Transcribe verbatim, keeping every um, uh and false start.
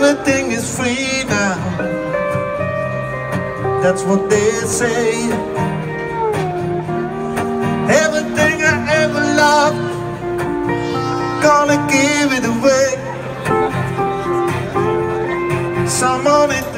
Everything is free now, that's what they say. Everything I ever loved, gonna give it away. Someone